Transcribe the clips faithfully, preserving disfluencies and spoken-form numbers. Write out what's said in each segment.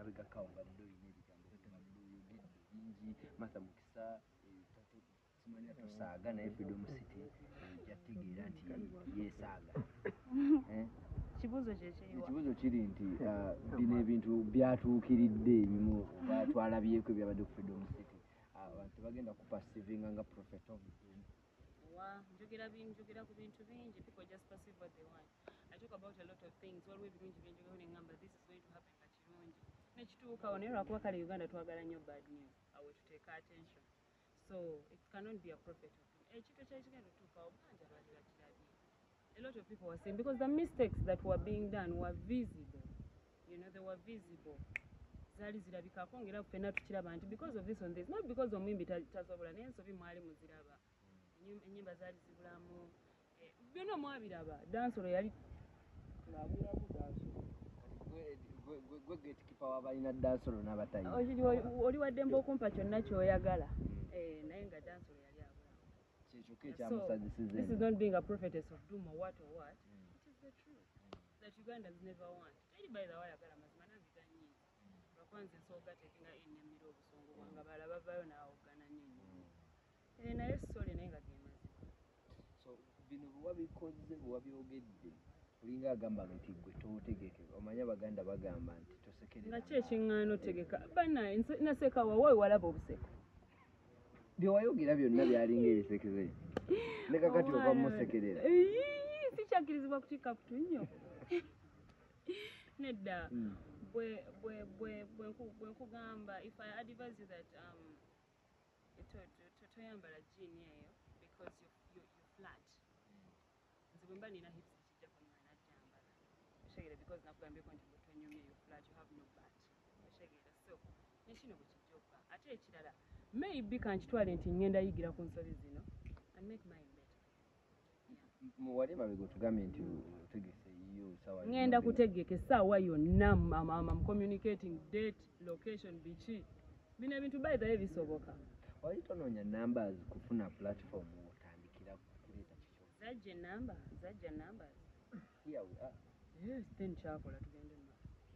mabega kawo badde oyina ebigambo badde oyogedde bingi Martha Mukisa simanya tusaaga naye Freedom City yategeera nti yeesaaga kibuzo kyekiyiwa ekibuzo kiri nti bino ebintu byatuukiridde ebimu oba twalabyeko ebyabadde ku Freedom City abantu bagenda kupasivinga nga prophet of doom. Wa njogera bingi njogera ku bintu bingi, people just perceive what they want. I talk about a lot of things waliwo ebirungi bingi njogera ngamba this is going to happen nga kirungi nekituuka ono era kuba kale Uganda twagala nnyo bad news awe tuteeka attention, so it cannot be a prophet of doom. Ekintu kyali kigenda otuukawo banja baali bakirabye. A lot of people were saying because the mistakes that were being done were visible, you know, they were visible. Zali zirabikako ngera ffenna tukiraba nti because of this on this, not because omwimbi tasobola naye ensobi mwali muziraba, ennyimba zaali zibulamu byonna mwabiraba. Dansolo yali tulabulamu dansolo gwe gatekeeper w'abalina dansolo n'abatayi oli waddembe okumpa kyonna ky'oyagala naye nga dansolo yali abulamu. kyekyo ekyamusanyisiza. This is not being a prophetess of doom or what or what. It is the truth that Ugandans never want. Teri by the way ayagala mazima nandiganyiza lwakwanza ensooga tekinga ennemira obusungu bwanga bala bavayo naawogana nnyo naye sole naye nga gemazima. So bino bwe wabikoze bwe wabyogedde olinga agamba nti gwe tootegeke. Omanya Abaganda bagamba nti tosekerera nga kyekiŋŋaano otegeka bannaye naseka wawe walaba obuseko bye wayogera byonna byalinga ebisekeze ne kakati ova musekerera sikyakkirizibwa kutikka kutu nnyo nedda bwe bwe bwe bwe nkugamba if I advise you that um toyambala jeani eyo because you you you flat nze bwe mba nina hips kijja kunywana ajjambala oshegere because nakugambyeko nti bwe tonyumye you flat you have no butt oshegere so nekino bwe kijja okuba ate ekirala maybe kankitwale nti ngenda yigira ku nsobi zino and make mine better. Muwali mabega otugambye nti otegese yiyo sawa ngenda kutegeka essaawa yonna am communicating date location biki bino ebintu by the way bisoboka. Wali tonoonya numbers kufuna platform otandikira kuleeta kikyo zajja enamba zajja numbers here we are. Yes, then kyakola tugende mu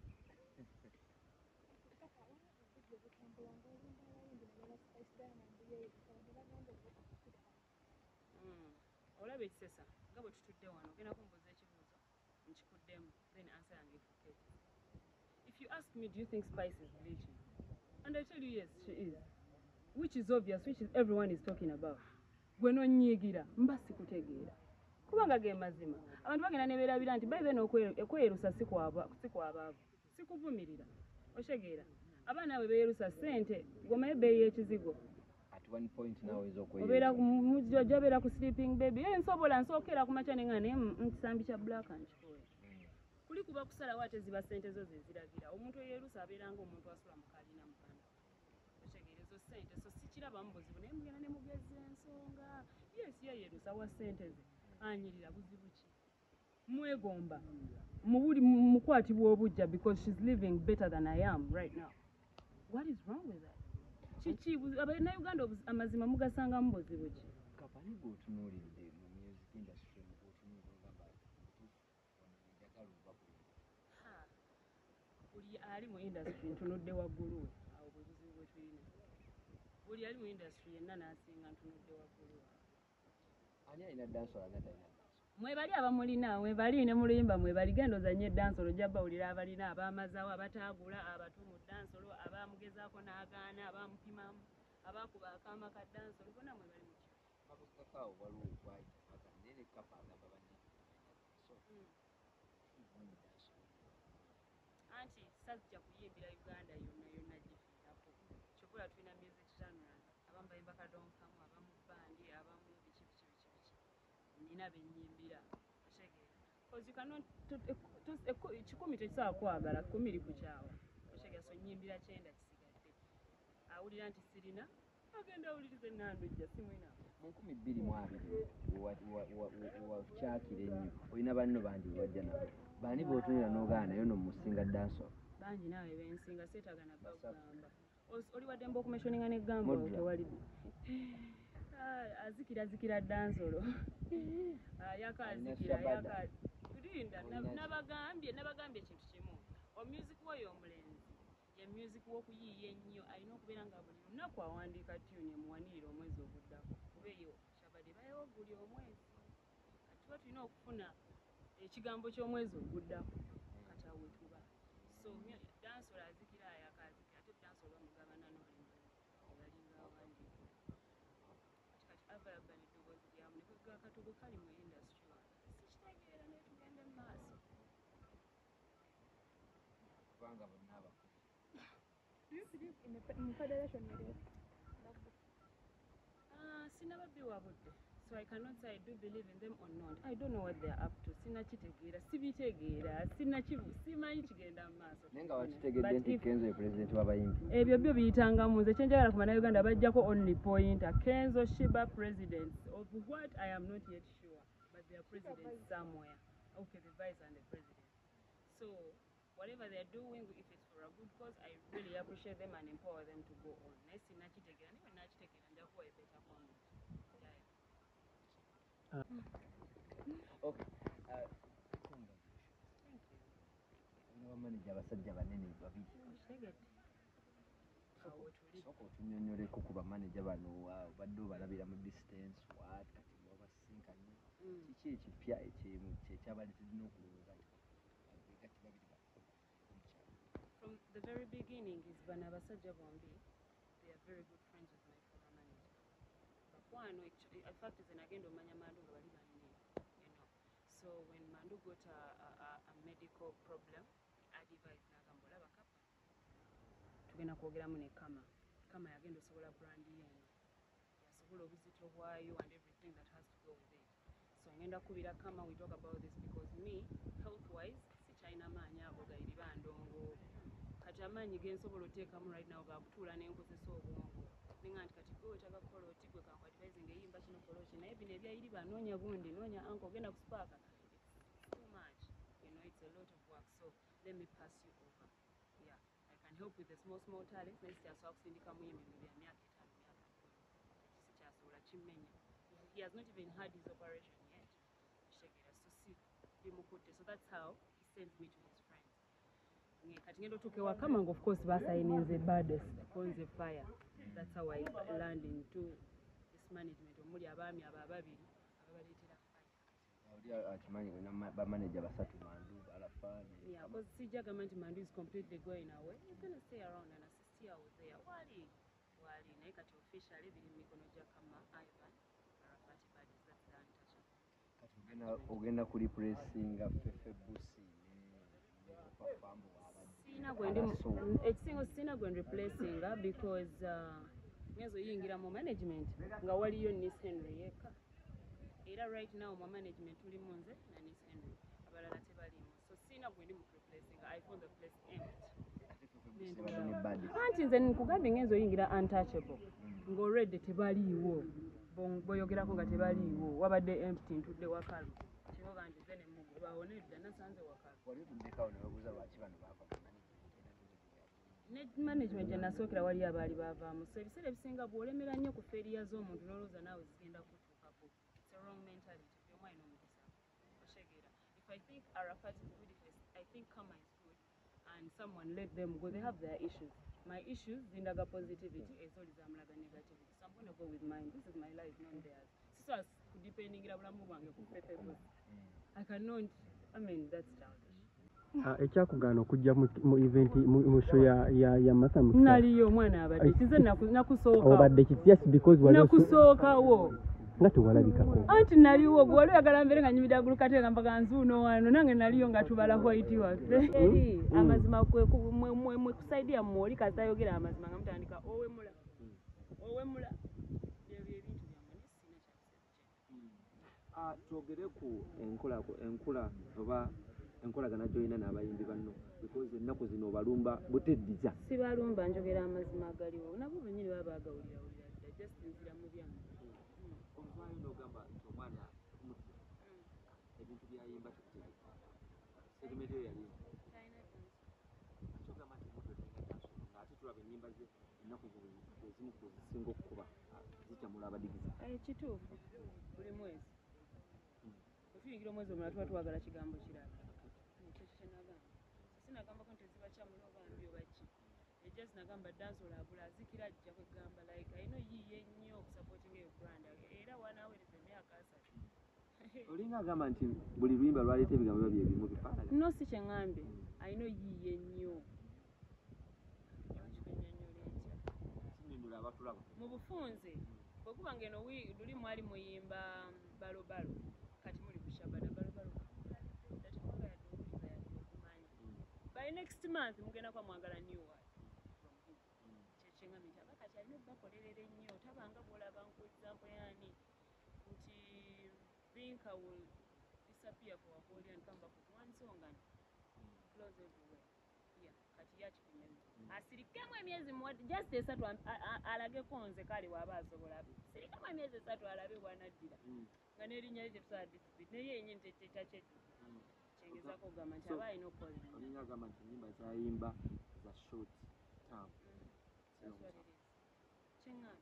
olaba ekisesa nga bwe tutudde wano ogenda kumbuuza ekibuuzo nkikuddemu then answer yange efukete. If you ask me do you think Spice is bleaching and I tell you yes she is, which is obvious, which is everyone is talking about, gwe nonyiigira mba sikutegeera kubanga ge mazima abantu bagenda nebeerabira nti by then okweyerusa si kwabaavu sikuvumirira oshegeera abaana abo beeyerusa ssente gomaye beeyi ekizigo at one point now is okweyerusa obeera mujjojo obeera ku sleeping baby ye nsobola nsookera ku makya nenga naye nkisambi kya black and kikoye kuli kuba kusalawo ate ziba ssente zo zeziragira omuntu eyeerusa abeeranga omuntu asula mu kalina mukana oshegeera ezo ssente so sikirabamu buzibu naye mugenda ne mugeza ensonga yes yeeyerusa wa ssente ze anyirira buzibu ki mwegomba mubuli mukwatibwa obujja because she's living better than I am right now. What is wrong with that? Kiki abana Uganda amazima mugasanga mu buzibu ki kapani go tunuulidde mu music industry mu otunuulidde ngamba onjagala oba ha buli ali mu industry ntunudde waggulu we awo bwe buzibu bwe tulina buli ali mu industry yenna n'asinga ntunudde waggulu we ani alina dansolo agatalina mwebali abamulina mwebali ne muluyimba mwebali genda ozanye dansolo ojja bawulira abalina abaamazaawo abataagula abatumu dansolo abaamugezaako n'agaana abaamupimamu abaakuba akaama ka dansolo bonna mwebali mutyo mabegakaawo waliwo okwayita bagandere kapa agamba banne so anti sajja kuyimbira Uganda yonna yonna gifiirako kyokola tulina music genres abamu bayimba kadonkamu abamu bandi abamu biki biki biki biki nina benyimbira oshegeera because you cannot kikumi tekisobola kwagala kumi iri ku kyawa oshegeera so nyimbira kyenda kisigadde awulira nti sirina agenda awuliriza ennandujja simwina mu nkumi bbiri mu abiri wakyakira ennyo olina banno bangi bwajja nabo baani bootunira n'ogaana naye nomusinga dansolo bangi naawe bensinga seetagana bagamba oli waddemba okumentioninga n'eggambo tewali azikira azikira dansolo yakazikira yakalinda nabagambye nabagambye ekintu kimu omusic woyo omulenzi ye music w'okuyiiya ennyo alina okubeera nga buli lunaku awandiika tune emuwanirira omwezi oguddako kuba eyo kyabadde bayewo guli omwezi kati tuba tulina okufuna ekigambo ky'omwezi oguddako kati awo wetuba so dansola azikira ayakaazikira ate dansola bamugabana n'olulimi yalinga awandiika kati kati avalaba n'eddoboozi lyamu ne kwegga akatogo kali mu industry wange sikitegeera naye tugende mu maaso kubanga bonna abakubi. Do you believe in the in federation area? Uh, sinababbi wabudde. So I cannot say I do believe in them or not. I don't know what they are up to. Sinakitegeera, sibitegeera, sinakibu, simanyi kigenda mu maaso. Naye nga wakitegedde nti Kenzo ye pulezidenti w'abayimbi. Ebyo byo biyitangamu nze kyenjagala kumanya Uganda bajjako only pointer. Kenzo Shiba presidents of what I am not yet sure. But they are presidents somewhere. Okay, the vice and the president. So whatever they are doing, if it's for a good cause, I really appreciate them and empower them to go on. Naye sinakitegeera, niwe nakitegeera njakuwa a better comment. Uh, okay. Uh, Thank you. no manager abasajja banene babiri. Soko tunyonyoleko ku bamaneja bano badde obalabira mu distance what kati wabasinkanye kiki ekipya ekyemu kyekyabali tulina okulowooza nti babiri from the very beginning is bano abasajja bombi they are very good friends with my former manager bakwano in fact is nagenda omanya Mandu nga bali banne you know so when Mandu got a, a, a medical problem advice nagambola bakapa tugenda kwogeramu ne kama kama yagenda osobola brand yeno yasobola obuzito bwayo and everything that has to go with it so ngenda kubira kama we talk about this because me health wise si china maanya ago gairi bandongo kati amaanyi gensobola oteekamu right now gakutuula n'enkozesa obwongo ninga nti kati gwe wetaaga kukola oti gwe kanku advising eyimba kino kola ki naye bino ebyayiri banoonya gundi noonya anko ogenda ku spark it's too much you know it's a lot of work so let me pass you over yeah I can help with the small small talents naye sikyasobola kusindika muyimbi mu bya myaka etaano myaka sikyasobola kimmenya he has not even had his operation yet kitegeera so si bimukutte so that's how he sends me to his friends kati ngendo tuke wakama ngo of course basayininze baddest konze fire that's how I land into this management omuli abaami aba babiri ababaleetera fire akimanyi kuna bamanager basatu Mandu Alafani yeah because sijaga nti Mandu is completely going away he's gonna stay around and assist you out there wali wali naye kati officially biri mikono gya kama Ivan Arafati Badis that's the untouchable kati ogenda ogenda kuli pressinga Fefe Busi ne perform sina gwendi ekisingo sina gwendi replacing because uh, ngezo yingira mu management nga waliyo Nis Henry yeka era right now mu management tuli munze na Nis Henry abalala tebalimu so sina gwendi mu replacing I found the place empty anti nze nkugambye ngezo yingira untouchable ngo already tebaliiwo boyogerako nga tebaliiwo wabadde empty ntudde wakalu kihoga nti ze ne mugo bawonedda nasanze wakalu wali tundekawo ne babuuza lwaki bano baava ne management enasookera wali abaali baavaamu so ebiseera ebisinga bw'olemera nnyo ku feeriya z'omuntu n'olowooza naawe zigenda kutuukako it's a wrong mentality buli omu alina omukisa oshegeera if I think Arafat is good if I think Kama is good and someone let them go they have their issues my issues zindaga positivity ezoli zamulaga negativity so I'm going to go with mine this is my life not theirs siso kudependingira bulamu bwange ku Fefe Busi I cannot I mean that's childish ekyakugaana okujja mu event mu show ya ya ya Martha Mukisa naliyo omwana abadde kize nakusooka obadde just because wali nakusookawo nga tewalabikako anti naliwo gwe wali oyagala mbeere nga nyumira gulukate nga mpaka nzuuno wano nange naliyo nga tubala white waffe eri amazima mwe kusaidia mwoli kasayogera amazima nga mutandika owemula owemula ebyo ebintu byammwe sina twogere ku enkula enkula oba enkolagana gy'olina n'abayimbi banno because ennaku zino obalumba buteddiza si balumba njogera amazima agaliwo nabo bennyini baba bagawulirawulira dda just nzira mu byange oluvaayo n'ogamba nti omwana mutya ebintu byayimba tekutegeka serimediyo yalimba kyogamba nti muto tenataso ng'ate tulaba ennyimba ze ennaku ezimu ku zisinga okukuba zikyamula abadigiza kituufu buli mwezi otuyingira omwezi omulala tuba twagala kigambo kirala ekyo kyenagamba sinagambako nti zibakyamula oba mbi oba ki nagamba dancehall abula azikira ajja kwegamba like ayino yiye nnyo okusupporting eyo brand era wanaawereza emyaka asatu olinga agamba nti buli luyimba lwaleeta ebigambo biba byebimu bifaanagana no si kyeŋŋambye ayino yiye nnyo kikunnyonnyola etya kinnyonnyola abatulaba mu bufunze bwe kuba ngeno luli mwali muyimba balobalo kati muli kushabana balobalo by next month mugenda kwa mwagala new word kyekyeŋŋambye nti abakati alina okubakolerera ennyo tabanga bwolaba nku example yani nti Binka will disappear for a whole year and come back with one song and close everywhere. Yeah, kati yakikunyonyo. Asirikemu emyezi muwadde just esatu alageko nze kale waba asobola. Sirikemu emyezi esatu alabe bwanaddira. Nga n'erinnya lye tetusobola disipiti naye yennyini tekyejjusa. Kyengezaako okugamba nti aba alina okukola. Olinga agamba nti ennyimba z'ayimba za short term. Kyeŋŋambye.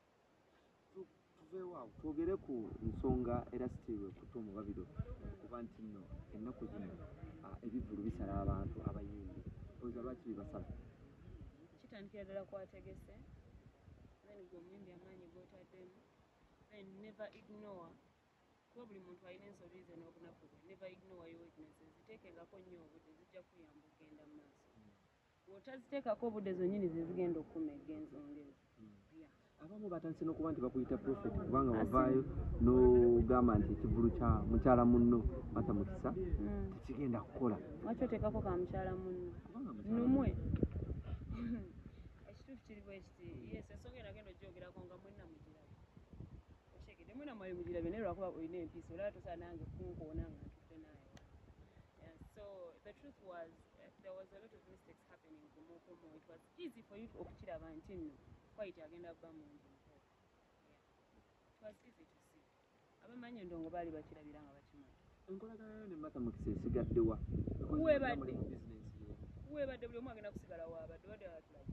Tuveewo twogere ku nsonga era sitiirwe kutta omubabiro kuba nti nno ennaku zino ebivvulu bisala abantu abayimbi oza lwaki bibasala kitandikira ddala kwategese then gwe omuyimbi amaanyi g'otaddemu then never ignore kuba buli muntu alina ensobi ze n'obunaku bwe never ignore your weaknesses ziteekengako nnyo obudde zijja kuyamba okugenda mu maaso bw'otaziteekako obudde zonnyini ze zigenda okkumegga ensonga ezo abamu batandise n'okuba nti bakuyita profet kubanga wavaayo n'ogamba nti ekivulu kya mukyala munno Mata Mukisa tekigenda kukola lwaki oteekako ka mukyala munno numwe ekituufu kiri bwe kiti yes ensonga enagenda ogyogerako nga mwenna mugirabe okyegedde mwenna mwali mugirabe naye lwakuba olina empiisa olaba tosaa nange kunkoona nga ntudde naawe so the truth was uh, there was a lot of mistakes happening kumukumu it was easy for you okukiraba nti nno quite agenda kuba mungi it was easy to see abamanyi endongo baali bakirabira nga bakimanyi enkolagana yo ne Mata Mukisa esigaddewa weebadde weebadde buli omu agenda kusigala waabadde wadde abatulage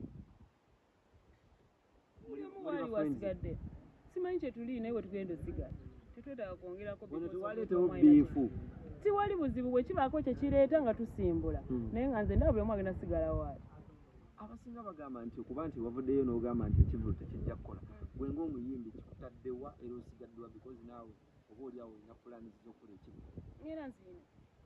buli omu waali wasigadde simanyi kyetuli naye wetugenda osigala tetwetaaga kwongerako tewaleetewo biifu tiwali buzibu bwe kibaako kyekireeta nga tusimbula naye nga nze ndaba buli omu agenda kusigala waali abasinga bagamba nti okuba nti wavuddeyo n'ogamba nti ekivulu tekijja kukola gwe ng'omuyimbi kikutaddewa era osigaddewa because naawe oba oli awo olina pulaani z'okukola ekivulu era nzirina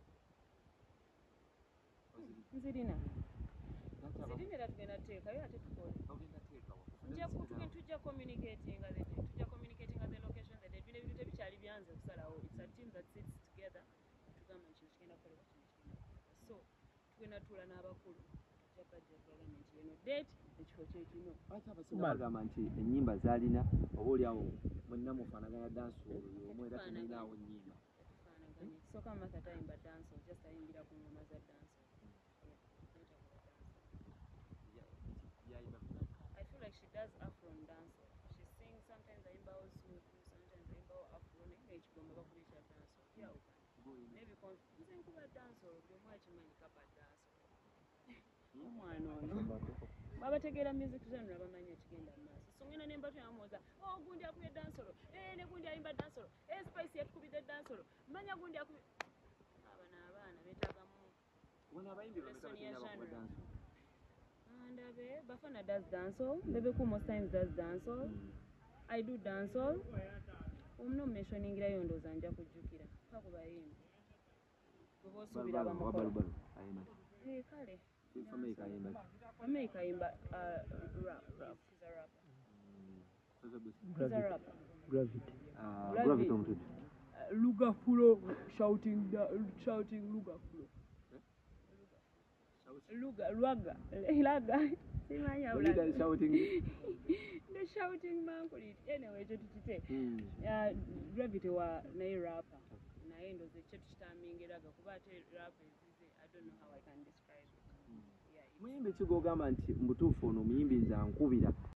nzirina nzirina era tugenda tuteekayo ate tukole tujja communicatinga tujja communicatinga the location that ebino ebintu tebikyali byanze kusalawo it's a team that sits together tugamba nti kino kigenda kukolebwa kino kigenda kukolebwa so tugenda tuula n'abakulu ekifo kyekino bagamba nti ennyimba zaalina oba oli awo mwenna mufaanaganya dansoolo y'omu era temulinaawo nnyimba sooka Martha tayimba dansol just ayimbira ku ngoma za dansol I feel like she does afro and dancehall. She sings sometimes ayimbawo zuuku sometimes ayimbawo afro naye ekigoma bakuli kya dansol kirawukana naye because nze nkuba dansol buli omu akimanyi kapa dansol omwana ono babategeera music genre abamanyi ekigenda mu maaso so ngenda nemba tuyamuuza oh gundi akubye dansolo eh ne gundi ayimba dansolo eh spice yatukubidde dansolo manya gundi akubye abana abaana beetagamu wano abayimbi babeera bakuba dansolo ndabe Bafana does dancehall Lebeku most times does dancehall I do dancehall omno mentioningirayo ndooza nja kujjukira pa ku bayimbi bwe bosuubira bamukolo eh kale America yimba America yimba uh rap rap is a rapper mm. He's a rapper Gravity uh Gravity on uh, Lugafulo shouting da, shouting Lugafulo Luga Luaga Laga simanya Ulaga shouting the shouting man could it anyway to tukite mm. uh Gravity wa naye rapper naye ndo ze chetu kitambingiraga kuba ate rap is I don't know how I can describe it. Muyimbi kigogamba nti mbutuufu ono omuyimbi nze ankubira